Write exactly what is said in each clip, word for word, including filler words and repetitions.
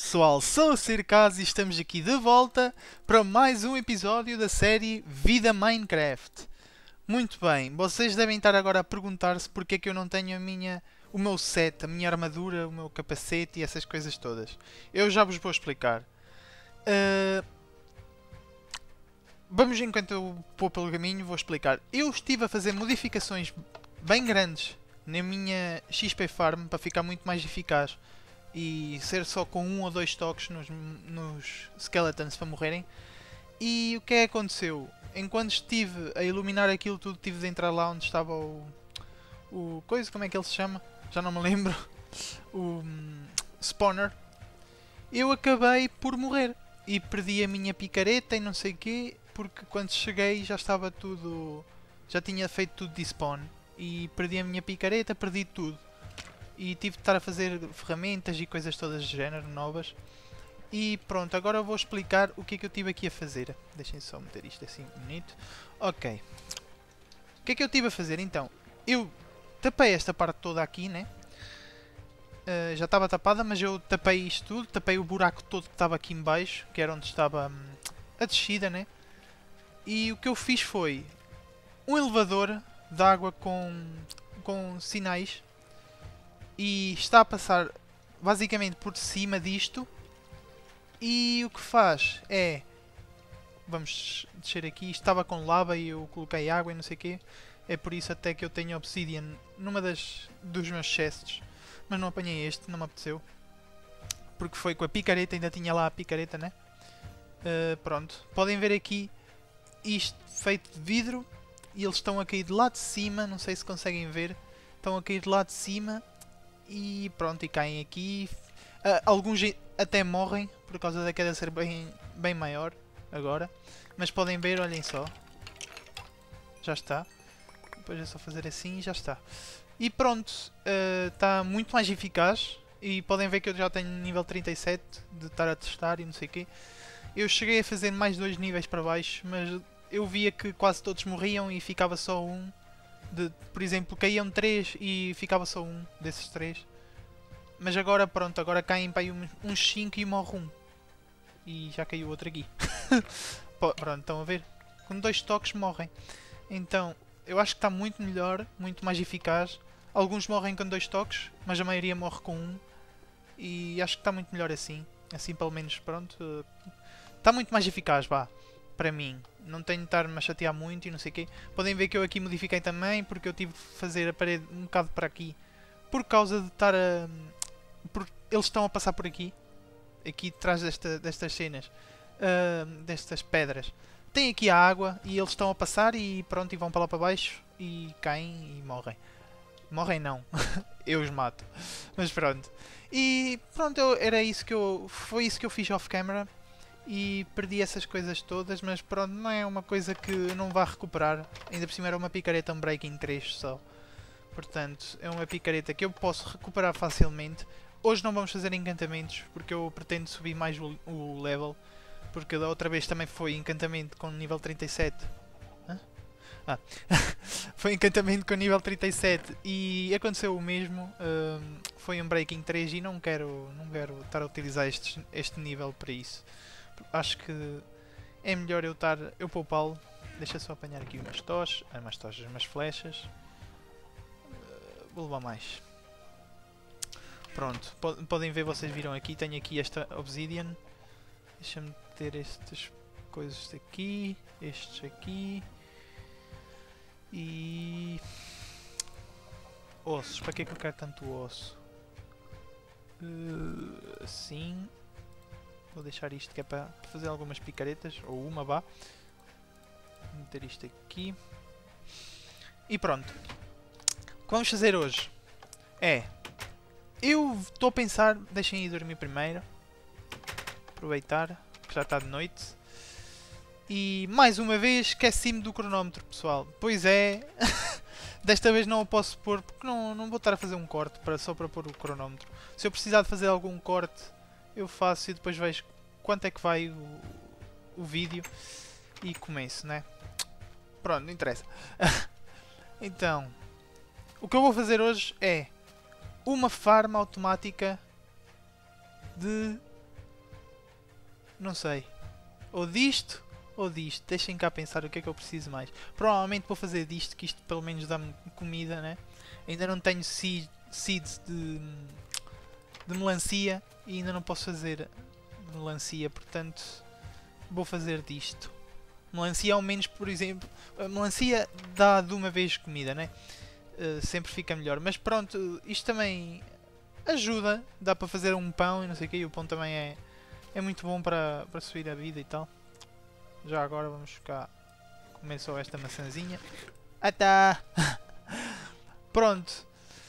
pessoal, sou o Circaz e estamos aqui de volta para mais um episódio da série Vida Minecraft. Muito bem, vocês devem estar agora a perguntar-se porque é que eu não tenho a minha, o meu set, a minha armadura, o meu capacete e essas coisas todas. Eu já vos vou explicar. Uh, vamos, enquanto eu vou pelo caminho, vou explicar. Eu estive a fazer modificações bem grandes na minha X P Farm para ficar muito mais eficaz e ser só com um ou dois toques nos, nos skeletons para morrerem. E o que é que aconteceu? Enquanto estive a iluminar aquilo tudo, tive de entrar lá onde estava o... o coisa, como é que ele se chama? Já não me lembro. O um, spawner. Eu acabei por morrer e perdi a minha picareta e não sei o quê, porque quando cheguei já estava tudo... já tinha feito tudo de spawn e perdi a minha picareta, perdi tudo. E tive de estar a fazer ferramentas e coisas todas de género novas. E pronto, agora eu vou explicar o que é que eu tive aqui a fazer. Deixem só meter isto assim bonito. Ok. O que é que eu tive a fazer então? Eu tapei esta parte toda aqui, né? Uh, já estava tapada, mas eu tapei isto tudo. Tapei o buraco todo que estava aqui em baixo, que era onde estava hum, a descida, né? E o que eu fiz foi um elevador de água com, com sinais. E está a passar basicamente por cima disto. E o que faz é... vamos descer aqui. Isto estava com lava e eu coloquei água e não sei o quê. É por isso até que eu tenho obsidian numa das dos meus chests. Mas não apanhei este, não me apeteceu. Porque foi com a picareta, ainda tinha lá a picareta, né? Uh, pronto. Podem ver aqui isto feito de vidro. E eles estão a cair de lá de cima. Não sei se conseguem ver. Estão a cair de lá de cima. E pronto, e caem aqui. Uh, alguns até morrem por causa da queda ser bem, bem maior agora. Mas podem ver, olhem só. Já está. Depois é só fazer assim e já está. E pronto, uh, está muito mais eficaz. E podem ver que eu já tenho nível trinta e sete de estar a testar e não sei o quê. Eu cheguei a fazer mais dois níveis para baixo, mas eu via que quase todos morriam e ficava só um. De, por exemplo, caíam três e ficava só um desses três. Mas agora pronto, agora caem para aí uns cinco e morre um. E já caiu outro aqui. Pronto, estão a ver? Com dois toques morrem. Então, eu acho que está muito melhor, muito mais eficaz. Alguns morrem com dois toques, mas a maioria morre com um. E acho que está muito melhor assim. Assim pelo menos, pronto. Está muito mais eficaz, vá. Para mim. Não tenho de estar-me a chatear muito e não sei o quê. Podem ver que eu aqui modifiquei também, porque eu tive de fazer a parede um bocado para aqui. Por causa de estar a... Porque eles estão a passar por aqui. Aqui atrás desta, destas cenas. Uh, destas pedras. Tem aqui a água e eles estão a passar e pronto, e vão para lá para baixo. E caem e morrem. Morrem não. Eu os mato. Mas pronto. E pronto, eu, era isso que eu... Foi isso que eu fiz off camera. E perdi essas coisas todas, mas pronto, não é uma coisa que não vá recuperar. Ainda por cima era uma picareta Unbreaking três só. Portanto, é uma picareta que eu posso recuperar facilmente. Hoje não vamos fazer encantamentos, porque eu pretendo subir mais o, o level. Porque da outra vez também foi encantamento com nível trinta e sete. Hã? Ah. Foi encantamento com nível trinta e sete e aconteceu o mesmo. Um, foi um Breaking três e não quero, não quero estar a utilizar este, este nível para isso. Acho que é melhor eu estar, eu poupá-lo. Deixa só apanhar aqui umas tochas, umas tochas, umas flechas. Uh, vou levar mais. Pronto, podem ver, vocês viram aqui, tenho aqui esta obsidian. Deixa-me ter estas coisas aqui, estes aqui. E... ossos, para que é que eu quero tanto osso? Uh, assim... Vou deixar isto que é para fazer algumas picaretas, ou uma, vá. Vou meter isto aqui. E pronto. O que vamos fazer hoje é... eu estou a pensar... deixem ir dormir primeiro. Aproveitar, que já está de noite. E mais uma vez esqueci-me do cronómetro, pessoal. Pois é... desta vez não o posso pôr, porque não, não vou estar a fazer um corte para, só para pôr o cronómetro. Se eu precisar de fazer algum corte... eu faço e depois vejo quanto é que vai o, o vídeo e começo, né? Pronto, não interessa. Então, o que eu vou fazer hoje é uma farm automática de não sei. Ou disto, ou disto. Deixem cá pensar o que é que eu preciso mais. Provavelmente vou fazer disto, que isto pelo menos dá-me comida, né? Ainda não tenho seed, seeds de, de melancia e ainda não posso fazer melancia, portanto vou fazer disto. Melancia ao menos, por exemplo, a melancia dá de uma vez comida, né? Uh, sempre fica melhor. Mas pronto, isto também ajuda. Dá para fazer um pão e não sei o que. E o pão também é, é muito bom para, para subir a vida e tal. Já agora vamos ficar. Comer só esta maçãzinha. Ah tá! Pronto.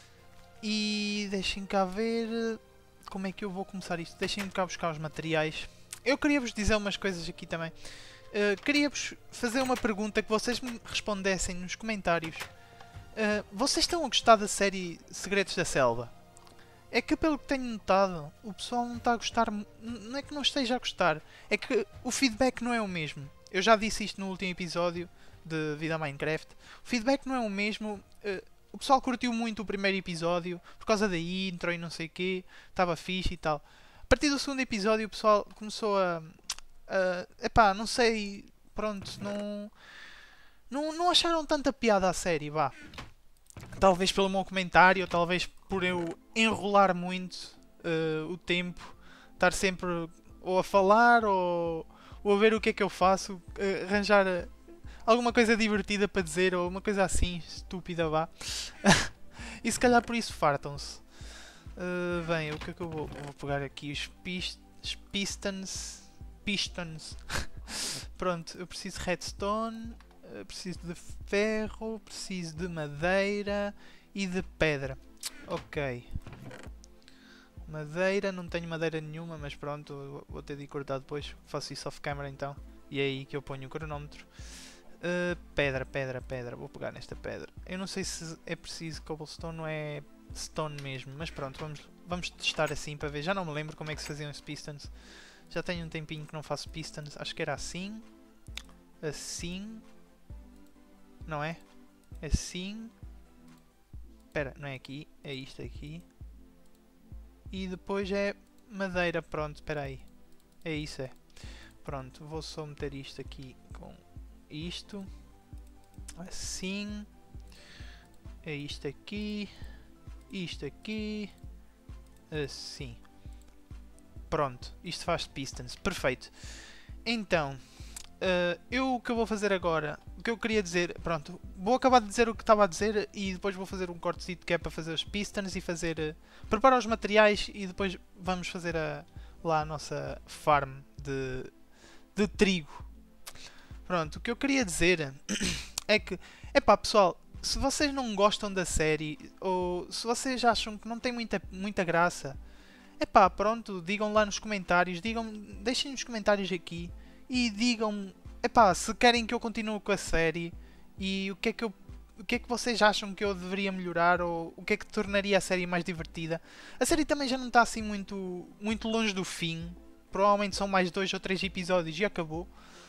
E deixem cá ver como é que eu vou começar isto. Deixem cá buscar os materiais. Eu queria vos dizer umas coisas aqui também. Uh, Queria-vos fazer uma pergunta que vocês me respondessem nos comentários. Uh, vocês estão a gostar da série Segredos da Selva? É que pelo que tenho notado, o pessoal não está a gostar. Não é que não esteja a gostar, é que o feedback não é o mesmo. Eu já disse isto no último episódio de Vida Minecraft. O feedback não é o mesmo. Uh, o pessoal curtiu muito o primeiro episódio por causa da intro e não sei o quê. Estava fixe e tal. A partir do segundo episódio o pessoal começou a... Uh, epá, não sei, pronto, não, não, não acharam tanta piada à série, vá. Talvez pelo meu comentário, talvez por eu enrolar muito uh, o tempo, estar sempre ou a falar ou, ou a ver o que é que eu faço, uh, arranjar alguma coisa divertida para dizer ou uma coisa assim, estúpida, vá. E se calhar por isso fartam-se. Uh, bem, o que é que eu vou, vou pegar aqui? Os, pist, os pistons... Pistons. Pronto, eu preciso de redstone, preciso de ferro, preciso de madeira e de pedra. Ok. Madeira, não tenho madeira nenhuma, mas pronto, vou ter de ir cortar depois. Faço isso off camera então. E é aí que eu ponho o cronómetro. Uh, pedra, pedra, pedra. Vou pegar nesta pedra. Eu não sei se é preciso cobblestone ou é stone mesmo, mas pronto, vamos, vamos testar assim para ver. Já não me lembro como é que se faziam os pistons. Já tenho um tempinho que não faço pistons. Acho que era assim. Assim. Não é? Assim. Espera, não é aqui. É isto aqui. E depois é madeira. Pronto, espera aí. É isso, é. Pronto, vou só meter isto aqui com isto. Assim. É isto aqui. Isto aqui. Assim. Pronto, isto faz pistons, perfeito. Então, uh, eu o que eu vou fazer agora, o que eu queria dizer, pronto, vou acabar de dizer o que estava a dizer e depois vou fazer um cortezito que é para fazer os pistons e fazer, uh, preparar os materiais e depois vamos fazer a, lá a nossa farm de, de trigo. Pronto, o que eu queria dizer é que, epá pessoal, se vocês não gostam da série ou se vocês acham que não tem muita, muita graça, epá, pronto, digam lá nos comentários, digam, deixem nos comentários aqui e digam, epá, se querem que eu continue com a série e o que é que eu, o que é que vocês acham que eu deveria melhorar ou o que é que tornaria a série mais divertida. A série também já não está assim muito, muito longe do fim, provavelmente são mais dois ou três episódios e acabou.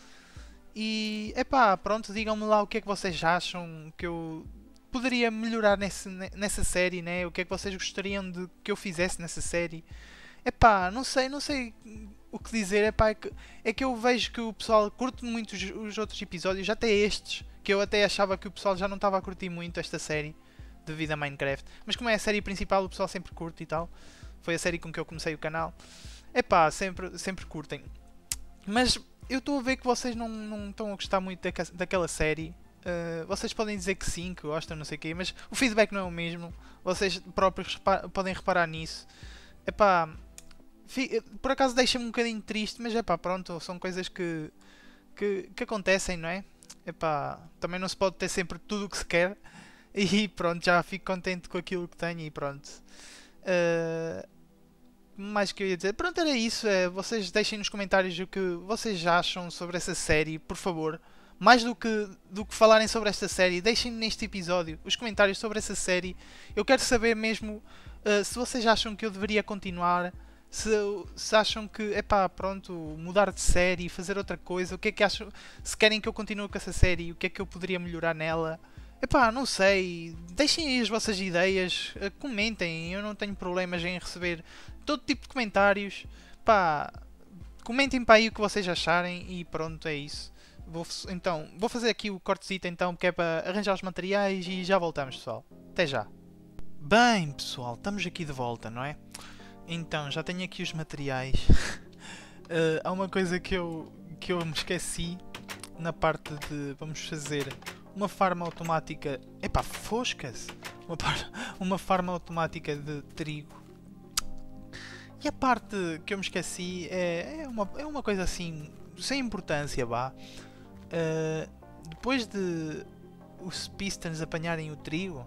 E, epá, pronto, digam-me lá o que é que vocês acham que eu poderia melhorar nesse, nessa série, né? O que é que vocês gostariam de que eu fizesse nessa série? Epá, não sei, não sei o que dizer. Epá, é, que, é que eu vejo que o pessoal curte muito os, os outros episódios, até estes, que eu até achava que o pessoal já não estava a curtir muito esta série de Vida Minecraft. Mas como é a série principal, o pessoal sempre curte e tal. Foi a série com que eu comecei o canal. Epá, sempre, sempre curtem. Mas eu estou a ver que vocês não, não estão a gostar muito daca, daquela série. Uh, vocês podem dizer que sim, que gostam, não sei o quê, mas o feedback não é o mesmo. Vocês próprios repar podem reparar nisso. Epá, por acaso deixa-me um bocadinho triste, mas epá, pronto, são coisas que, que, que acontecem, não é? Epá, também não se pode ter sempre tudo o que se quer. E pronto, já fico contente com aquilo que tenho e pronto. Uh, mais que eu ia dizer, pronto, era isso. É, vocês deixem nos comentários o que vocês acham sobre essa série, por favor. Mais do que, do que falarem sobre esta série, deixem neste episódio os comentários sobre essa série. Eu quero saber mesmo uh, se vocês acham que eu deveria continuar, se, se acham que, epá, pronto, mudar de série, fazer outra coisa, o que é que acham, se querem que eu continue com essa série, o que é que eu poderia melhorar nela. Epá, não sei, deixem aí as vossas ideias, uh, comentem, eu não tenho problemas em receber todo tipo de comentários. Pá, comentem para aí o que vocês acharem e pronto, é isso. Vou, então, vou fazer aqui o cortezito então, que é para arranjar os materiais e já voltamos, pessoal. Até já. Bem, pessoal, estamos aqui de volta, não é? Então, já tenho aqui os materiais. uh, há uma coisa que eu, que eu me esqueci na parte de vamos fazer uma farma automática. Epá, fosca-se! Uma, uma farma automática de trigo. E a parte que eu me esqueci é, é, uma, é uma coisa assim, sem importância, vá. Uh, depois de os pistons apanharem o trigo,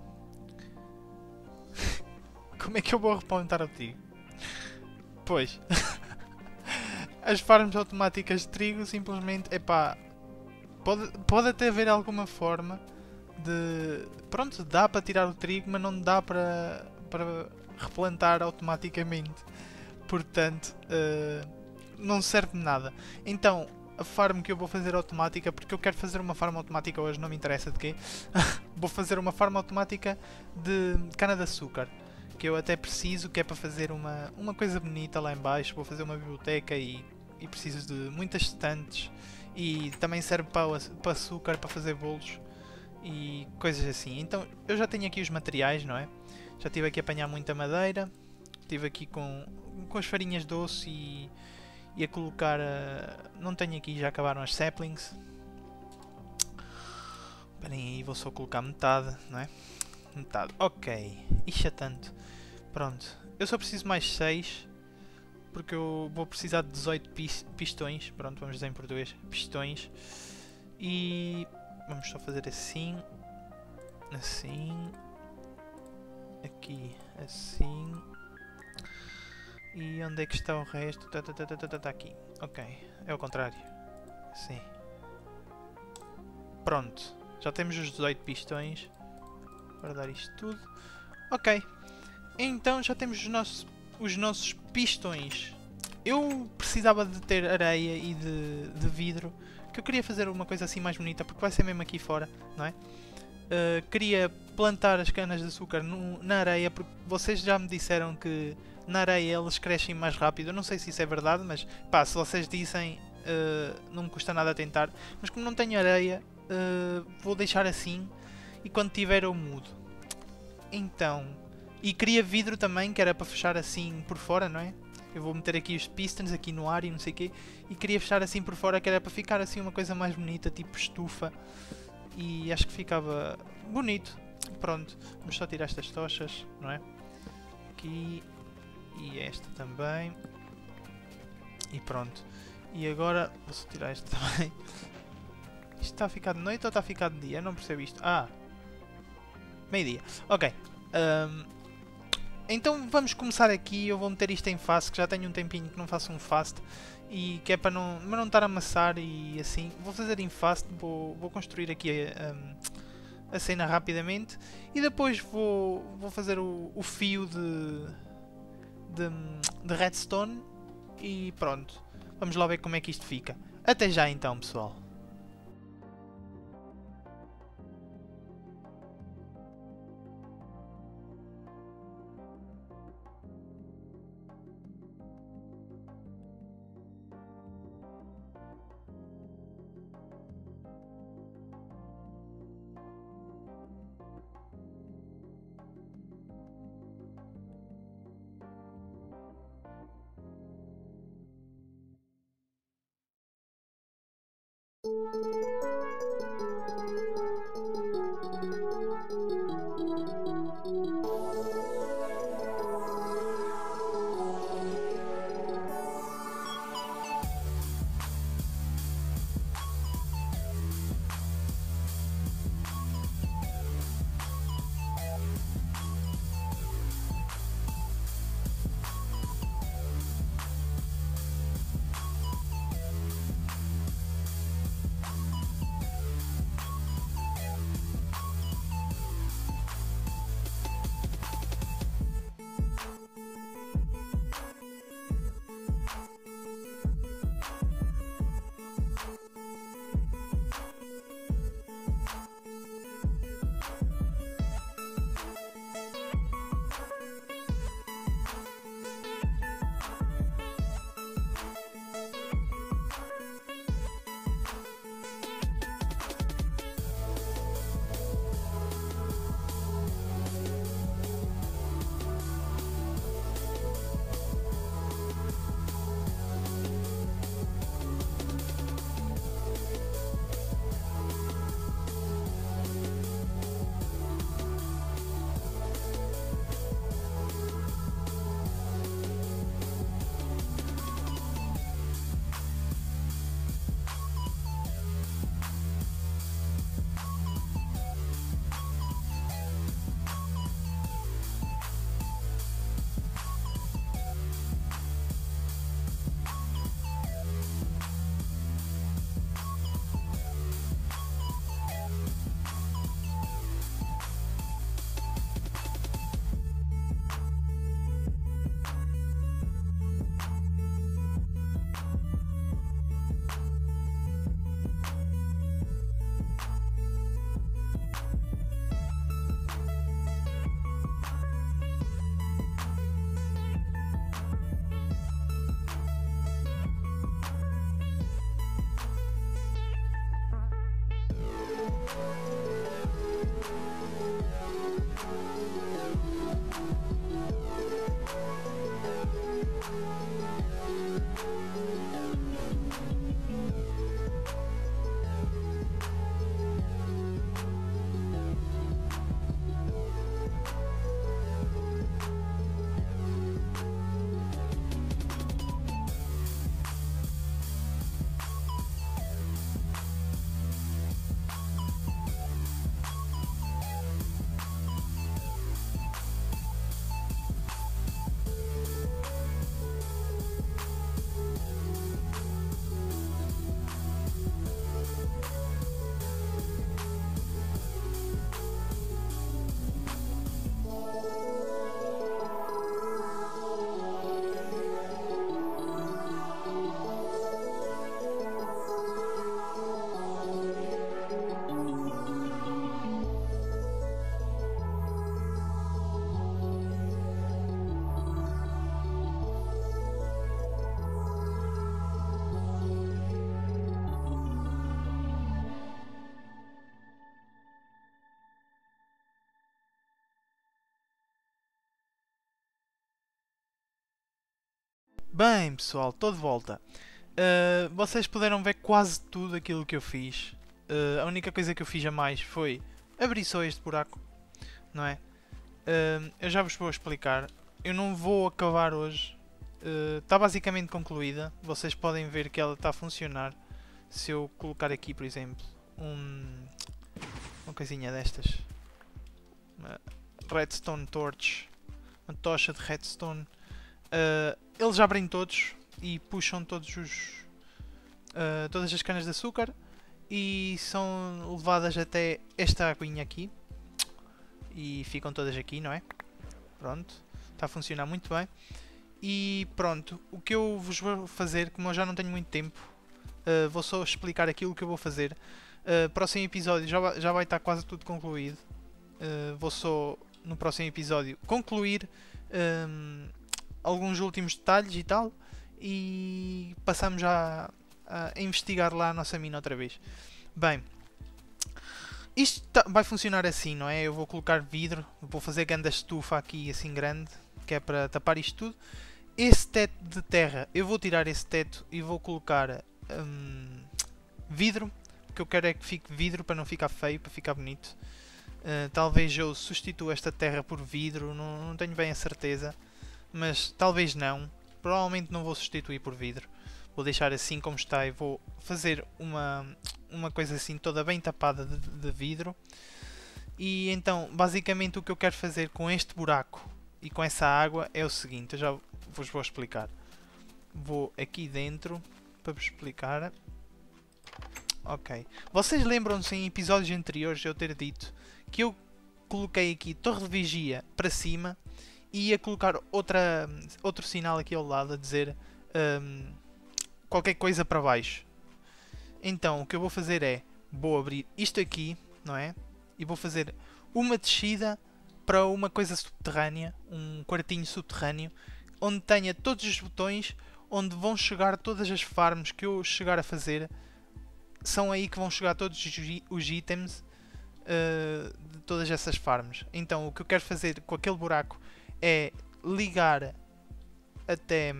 como é que eu vou replantar o trigo? Pois, as farms automáticas de trigo simplesmente, epá, pode, pode até haver alguma forma de, pronto, dá para tirar o trigo, mas não dá para, para replantar automaticamente. Portanto, uh, não serve de nada. Então, a farm que eu vou fazer automática, porque eu quero fazer uma farm automática hoje, não me interessa de quê. Vou fazer uma farm automática de cana-de-açúcar, que eu até preciso, que é para fazer uma, uma coisa bonita lá em baixo. Vou fazer uma biblioteca e, e preciso de muitas estantes. E também serve para, para açúcar, para fazer bolos e coisas assim. Então, eu já tenho aqui os materiais, não é? Já estive aqui a apanhar muita madeira. Estive aqui com, com as farinhas doce e, e a colocar... A, não tenho aqui, já acabaram as saplings. Esperem aí, vou só colocar metade, não é? Metade, ok. Isto é tanto. Pronto, eu só preciso mais seis. Porque eu vou precisar de dezoito pistões. Pronto, vamos dizer em português. Pistões. E vamos só fazer assim. Assim. Aqui, assim. E onde é que está o resto? Tá, tá, tá, tá, tá, tá aqui. Ok, é o contrário. Sim. Pronto, já temos os dezoito pistões. Guardar isto tudo. Ok, então já temos os nossos, os nossos pistões. Eu precisava de ter areia e de, de vidro, que eu queria fazer uma coisa assim mais bonita, porque vai ser mesmo aqui fora, não é? Uh, queria plantar as canas de açúcar no, na areia, porque vocês já me disseram que na areia eles crescem mais rápido. Eu não sei se isso é verdade, mas pá, se vocês dizem, uh, não me custa nada tentar. Mas como não tenho areia, uh, vou deixar assim e quando tiver eu mudo. Então, e queria vidro também, que era para fechar assim por fora, não é? Eu vou meter aqui os pistons aqui no ar e não sei o quê. E queria fechar assim por fora, que era para ficar assim uma coisa mais bonita, tipo estufa. E acho que ficava bonito. Pronto, vamos só tirar estas tochas, não é? Aqui e esta também. E pronto. E agora vou só tirar esta também. Isto está a ficar de noite ou está a ficar de dia? Eu não percebo isto. Ah, meio-dia. Ok. Um, então vamos começar aqui. Eu vou meter isto em fast, que já tenho um tempinho que não faço um fast. E que é para não, para não estar a amassar e assim. Vou fazer em fast, vou, vou construir aqui a, a, a cena rapidamente. E depois vou, vou fazer o, o fio de, de, de redstone. E pronto, vamos lá ver como é que isto fica. Até já então, pessoal. Bem pessoal, estou de volta. Uh, vocês puderam ver quase tudo aquilo que eu fiz. Uh, a única coisa que eu fiz a mais foi abrir só este buraco, não é? Uh, eu já vos vou explicar. Eu não vou acabar hoje. Está uh, basicamente concluída. Vocês podem ver que ela está a funcionar. Se eu colocar aqui, por exemplo, um, uma coisinha destas. Uma redstone torch. Uma tocha de redstone. Uh, eles abrem todos e puxam todos os, uh, todas as canas de açúcar e são levadas até esta aguinha aqui e ficam todas aqui, não é? Pronto, está a funcionar muito bem. E pronto, o que eu vos vou fazer, como eu já não tenho muito tempo, uh, vou só explicar aquilo que eu vou fazer. Uh, próximo episódio já vai, já vai estar quase tudo concluído. Uh, vou só no próximo episódio concluir um, alguns últimos detalhes e tal, e passamos já a, a investigar lá a nossa mina outra vez. Bem, isto tá, vai funcionar assim, não é? Eu vou colocar vidro, vou fazer grande estufa aqui assim grande, que é para tapar isto tudo. Esse teto de terra, eu vou tirar esse teto e vou colocar hum, vidro, o que eu quero é que fique vidro para não ficar feio, para ficar bonito. Uh, talvez eu substitua esta terra por vidro, não, não tenho bem a certeza. Mas talvez não, provavelmente não vou substituir por vidro, vou deixar assim como está e vou fazer uma, uma coisa assim toda bem tapada de, de vidro. E então basicamente o que eu quero fazer com este buraco e com essa água é o seguinte, eu já vos vou explicar. Vou aqui dentro para vos explicar. Ok, vocês lembram-se em episódios anteriores eu ter dito que eu coloquei aqui torre de vigia para cima e ia colocar outra, outro sinal aqui ao lado a dizer um, qualquer coisa para baixo. Então o que eu vou fazer é, vou abrir isto aqui, não é? E vou fazer uma descida para uma coisa subterrânea, um quartinho subterrâneo, onde tenha todos os botões, onde vão chegar todas as farms que eu chegar a fazer. São aí que vão chegar todos os itens uh, de todas essas farms. Então o que eu quero fazer com aquele buraco é ligar até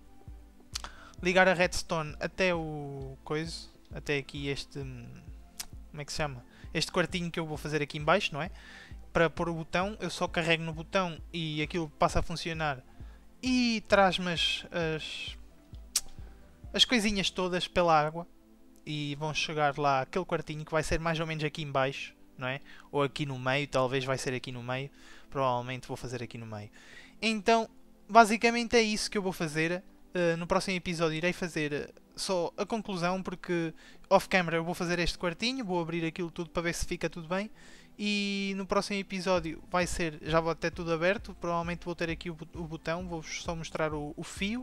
ligar a redstone até o coisa, até aqui este, como é que se chama? Este quartinho que eu vou fazer aqui em baixo, não é? Para pôr o botão, eu só carrego no botão e aquilo passa a funcionar e traz-me as, as as coisinhas todas pela água e vão chegar lá aquele quartinho que vai ser mais ou menos aqui em baixo, não é? Ou aqui no meio, talvez vai ser aqui no meio. Provavelmente vou fazer aqui no meio. Então, basicamente é isso que eu vou fazer. Uh, no próximo episódio irei fazer só a conclusão, porque off-camera eu vou fazer este quartinho, vou abrir aquilo tudo para ver se fica tudo bem. E no próximo episódio vai ser, já vai ter tudo aberto, provavelmente vou ter aqui o, o botão, vou-vos só mostrar o, o fio.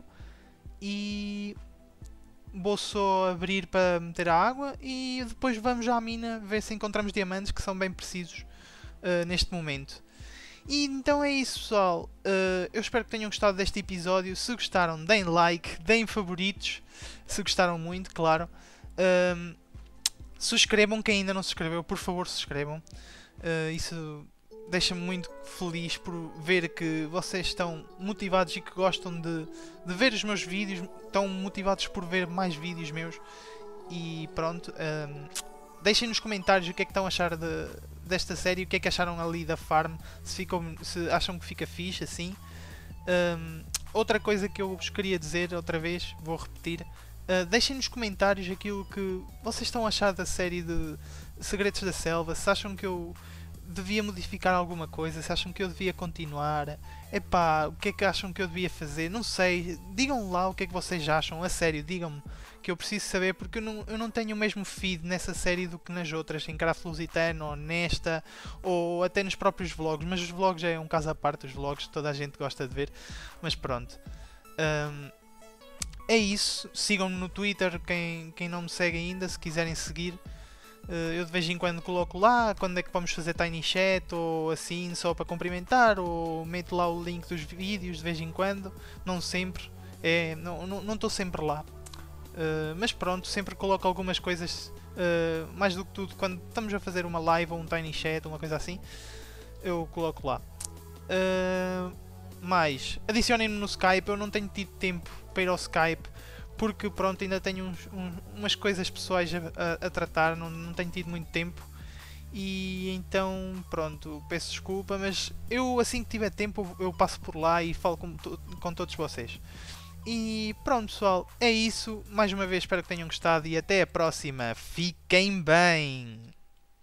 E vou só abrir para meter a água e depois vamos à mina ver se encontramos diamantes, que são bem precisos uh, neste momento. E então é isso pessoal, uh, eu espero que tenham gostado deste episódio. Se gostaram, deem like, deem favoritos, se gostaram muito, claro. Uh, subscrevam, quem ainda não se inscreveu, por favor subscrevam. Uh, isso deixa-me muito feliz por ver que vocês estão motivados e que gostam de, de ver os meus vídeos, estão motivados por ver mais vídeos meus. E pronto, uh, deixem nos comentários o que é que estão a achar de, desta série, o que é que acharam ali da farm, se, ficou, se acham que fica fixe assim. Um, outra coisa que eu vos queria dizer outra vez, vou repetir, uh, deixem nos comentários aquilo que vocês estão a achar da série de Segredos da Selva, se acham que eu devia modificar alguma coisa, se acham que eu devia continuar, epá, o que é que acham que eu devia fazer, não sei, digam lá o que é que vocês acham, a sério, digam-me, que eu preciso saber, porque eu não, eu não tenho o mesmo feed nessa série do que nas outras, em Craft Lusitano, ou nesta, ou até nos próprios vlogs, mas os vlogs já é um caso à parte, os vlogs toda a gente gosta de ver, mas pronto. Um, é isso, sigam-me no Twitter, quem, quem não me segue ainda, se quiserem seguir. Eu de vez em quando coloco lá quando é que vamos fazer Tiny Chat ou assim, só para cumprimentar, ou meto lá o link dos vídeos de vez em quando, não sempre, é, não estou sempre lá, uh, mas pronto, sempre coloco algumas coisas, uh, mais do que tudo, quando estamos a fazer uma live ou um Tiny Chat, uma coisa assim, eu coloco lá. Uh, mais, adicionem-me no Skype. Eu não tenho tido tempo para ir ao Skype, porque pronto, ainda tenho uns, um, umas coisas pessoais a, a, a tratar, não, não tenho tido muito tempo. E então, pronto, peço desculpa, mas eu assim que tiver tempo eu passo por lá e falo com, com todos vocês. E pronto, pessoal, é isso. Mais uma vez espero que tenham gostado e até a próxima. Fiquem bem!